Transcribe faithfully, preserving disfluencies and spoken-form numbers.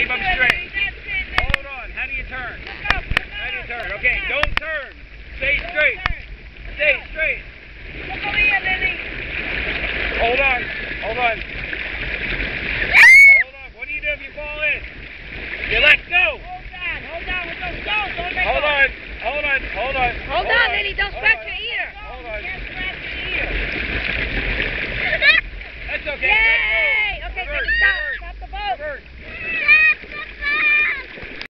Keep them straight. Hold on. How do you turn? How do you turn? Okay, don't turn. Stay straight. Stay straight. Hold on. Hold on. Hold on. What do you do if you fall in? You let go. Hold on. Hold on with those stones. Don't let Hold go. on. Hold on. Hold on. Hold on, Lily. Don't spread.